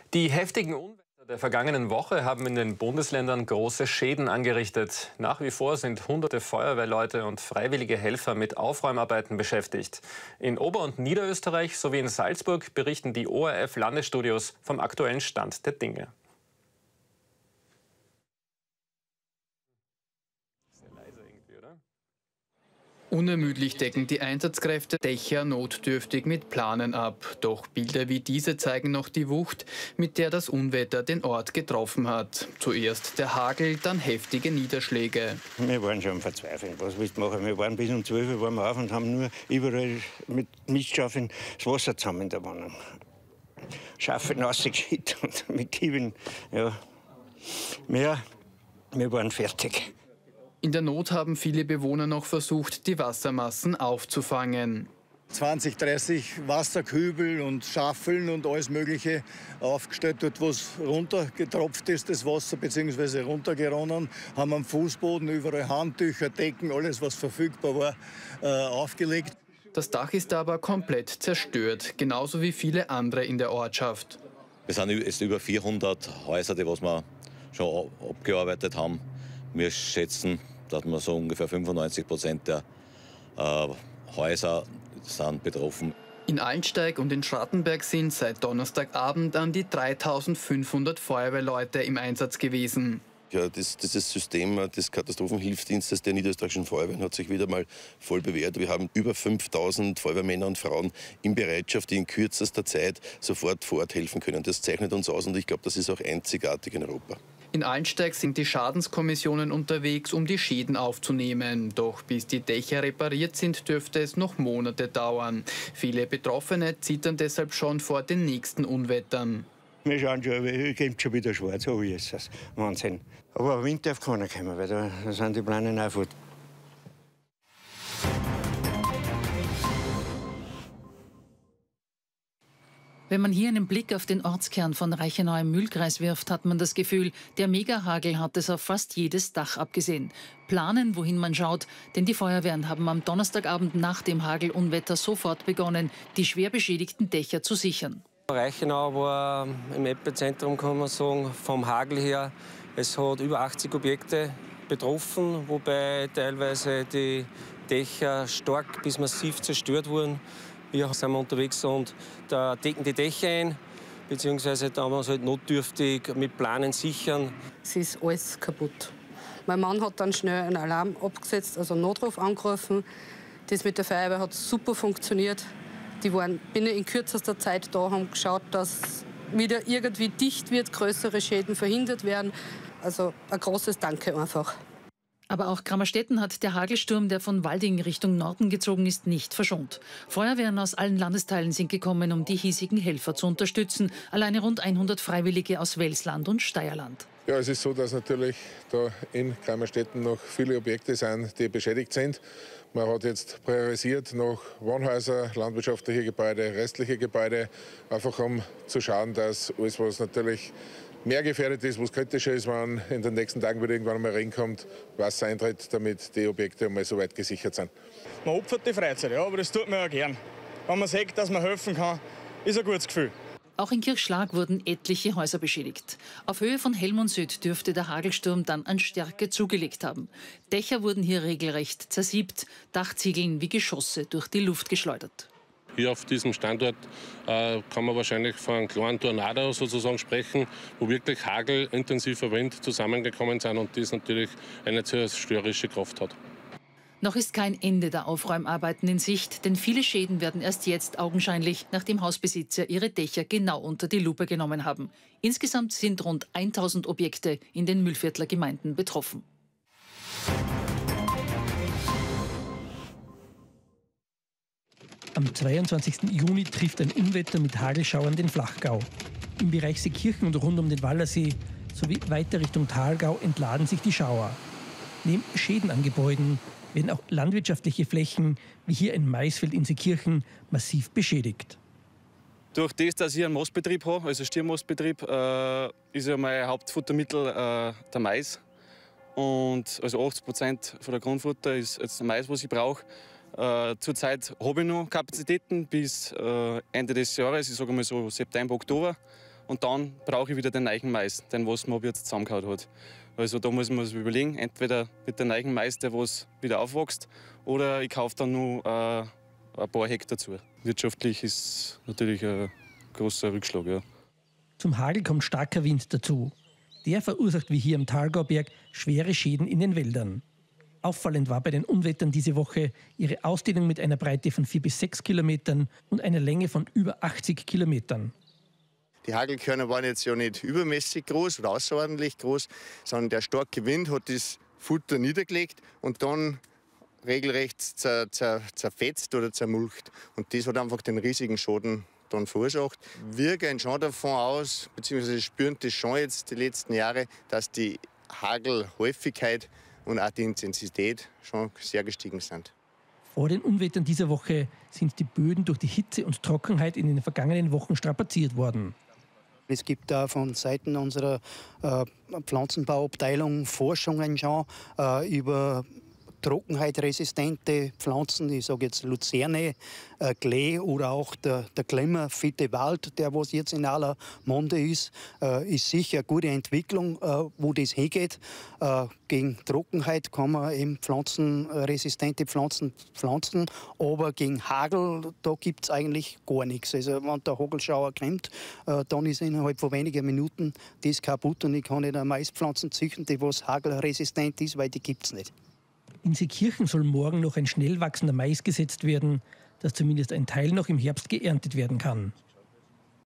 Die heftigen Unwetter der vergangenen Woche haben in den Bundesländern große Schäden angerichtet. Nach wie vor sind hunderte Feuerwehrleute und freiwillige Helfer mit Aufräumarbeiten beschäftigt. In Ober- und Niederösterreich sowie in Salzburg berichten die ORF-Landesstudios vom aktuellen Stand der Dinge. Sehr leise irgendwie, oder? Unermüdlich decken die Einsatzkräfte Dächer notdürftig mit Planen ab. Doch Bilder wie diese zeigen noch die Wucht, mit der das Unwetter den Ort getroffen hat. Zuerst der Hagel, dann heftige Niederschläge. Wir waren schon am Verzweifeln. Was willst du machen? Wir waren bis um 12 Uhr waren wir auf und haben nur überall mit Mistschaufeln das Wasser zusammen in der Wohnung. Schaufeln rausgeschüttet und mit Kieben. Ja. Wir waren fertig. In der Not haben viele Bewohner noch versucht, die Wassermassen aufzufangen. 20, 30 Wasserkübel und Schaufeln und alles Mögliche aufgestellt. Dort, wo es runtergetropft ist, das Wasser, bzw. runtergeronnen, haben am Fußboden überall Handtücher, Decken, alles, was verfügbar war, aufgelegt. Das Dach ist aber komplett zerstört, genauso wie viele andere in der Ortschaft. Wir sind jetzt über 400 Häuser, die was wir schon abgearbeitet haben. Wir schätzen, dass wir so ungefähr 95% der Häuser sind betroffen. In Altensteig und in Schrattenberg sind seit Donnerstagabend an die 3500 Feuerwehrleute im Einsatz gewesen. Ja, dieses System des Katastrophenhilfsdienstes der niederösterreichischen Feuerwehren hat sich wieder mal voll bewährt. Wir haben über 5000 Feuerwehrmänner und Frauen in Bereitschaft, die in kürzester Zeit sofort vor Ort helfen können. Das zeichnet uns aus und ich glaube, das ist auch einzigartig in Europa. In Altensteig sind die Schadenskommissionen unterwegs, um die Schäden aufzunehmen. Doch bis die Dächer repariert sind, dürfte es noch Monate dauern. Viele Betroffene zittern deshalb schon vor den nächsten Unwettern. Wir schauen schon, es geht schon wieder schwarz, so ist es. Wahnsinn. Aber Wind darf keiner kommen, weil da sind die Pläne auch fort. Wenn man hier einen Blick auf den Ortskern von Reichenau im Mühlkreis wirft, hat man das Gefühl, der Megahagel hat es auf fast jedes Dach abgesehen. Planen, wohin man schaut, denn die Feuerwehren haben am Donnerstagabend nach dem Hagelunwetter sofort begonnen, die schwer beschädigten Dächer zu sichern. Reichenau war im Epizentrum, kann man sagen, vom Hagel her. Es hat über 80 Objekte betroffen, wobei teilweise die Dächer stark bis massiv zerstört wurden. Wir sind unterwegs und da decken die Dächer ein, beziehungsweise da haben wir uns halt notdürftig mit Planen sichern. Es ist alles kaputt. Mein Mann hat dann schnell einen Alarm abgesetzt, also einen Notruf angerufen. Das mit der Feuerwehr hat super funktioniert. Die waren binnen in kürzester Zeit da, haben geschaut, dass wieder irgendwie dicht wird, größere Schäden verhindert werden. Also ein großes Danke einfach. Aber auch Grammerstetten hat der Hagelsturm, der von Walding Richtung Norden gezogen ist, nicht verschont. Feuerwehren aus allen Landesteilen sind gekommen, um die hiesigen Helfer zu unterstützen. Alleine rund 100 Freiwillige aus Welsland und Steierland. Ja, es ist so, dass natürlich da in Grammerstetten noch viele Objekte sind, die beschädigt sind. Man hat jetzt priorisiert nach Wohnhäuser, landwirtschaftliche Gebäude, restliche Gebäude, einfach um zu schauen, dass alles, was natürlich mehr gefährdet ist, was kritischer ist, wenn in den nächsten Tagen wieder irgendwann einmal Regen kommt, Wasser eintritt, damit die Objekte einmal so weit gesichert sind. Man opfert die Freizeit, ja, aber das tut man ja gern. Wenn man sieht, dass man helfen kann, ist ein gutes Gefühl. Auch in Kirchschlag wurden etliche Häuser beschädigt. Auf Höhe von Helmonsöd dürfte der Hagelsturm dann an Stärke zugelegt haben. Dächer wurden hier regelrecht zersiebt, Dachziegeln wie Geschosse durch die Luft geschleudert. Hier auf diesem Standort kann man wahrscheinlich von einem kleinen Tornado sozusagen sprechen, wo wirklich Hagel, intensiver Wind zusammengekommen sind und das natürlich eine zerstörerische Kraft hat. Noch ist kein Ende der Aufräumarbeiten in Sicht, denn viele Schäden werden erst jetzt augenscheinlich, nachdem Hausbesitzer ihre Dächer genau unter die Lupe genommen haben. Insgesamt sind rund 1000 Objekte in den Mühlviertler Gemeinden betroffen. Am 22. Juni trifft ein Unwetter mit Hagelschauern den Flachgau. Im Bereich Seekirchen und rund um den Wallersee sowie weiter Richtung Thalgau entladen sich die Schauer. Neben Schäden an Gebäuden werden auch landwirtschaftliche Flächen, wie hier ein Maisfeld in Seekirchen, massiv beschädigt. Durch das, dass ich einen Mastbetrieb habe, also Stiermastbetrieb, ist ja mein Hauptfuttermittel der Mais. Und also 80% von der Grundfutter ist jetzt Mais, was ich brauche. Zurzeit habe ich noch Kapazitäten bis Ende des Jahres, ich sage mal so September, Oktober. und dann brauche ich wieder den neuen Mais, den was Mob jetzt zusammengehauen hat. Also da muss man sich überlegen, entweder mit dem neuen Mais, der was wieder aufwächst, oder ich kaufe dann nur ein paar Hektar dazu. Wirtschaftlich ist natürlich ein großer Rückschlag. Ja. Zum Hagel kommt starker Wind dazu. Der verursacht wie hier am Thalgauberg schwere Schäden in den Wäldern. Auffallend war bei den Unwettern diese Woche ihre Ausdehnung mit einer Breite von 4 bis 6 Kilometern und einer Länge von über 80 Kilometern. Die Hagelkörner waren jetzt ja nicht übermäßig groß oder außerordentlich groß, sondern der starke Wind hat das Futter niedergelegt und dann regelrecht zerfetzt oder zermulcht. Und das hat einfach den riesigen Schaden dann verursacht. Wir gehen schon davon aus, beziehungsweise spüren das schon jetzt die letzten Jahre, dass die Hagelhäufigkeit und auch die Intensität schon sehr gestiegen sind. Vor den Unwettern dieser Woche sind die Böden durch die Hitze und Trockenheit in den vergangenen Wochen strapaziert worden. Es gibt da von Seiten unserer Pflanzenbauabteilung Forschungen schon über trockenheitresistente Pflanzen, ich sage jetzt Luzerne, Klee oder auch der klimmerfitte Wald, der was jetzt in aller Munde ist sicher eine gute Entwicklung, wo das hingeht. Gegen Trockenheit kann man eben pflanzenresistente Pflanzen pflanzen, aber gegen Hagel, da gibt es eigentlich gar nichts. Also wenn der Hagelschauer kommt, dann ist innerhalb von wenigen Minuten das kaputt und ich kann nicht eine Maispflanze züchten, die was hagelresistent ist, weil die gibt es nicht. In Seekirchen soll morgen noch ein schnell wachsender Mais gesetzt werden, dass zumindest ein Teil noch im Herbst geerntet werden kann.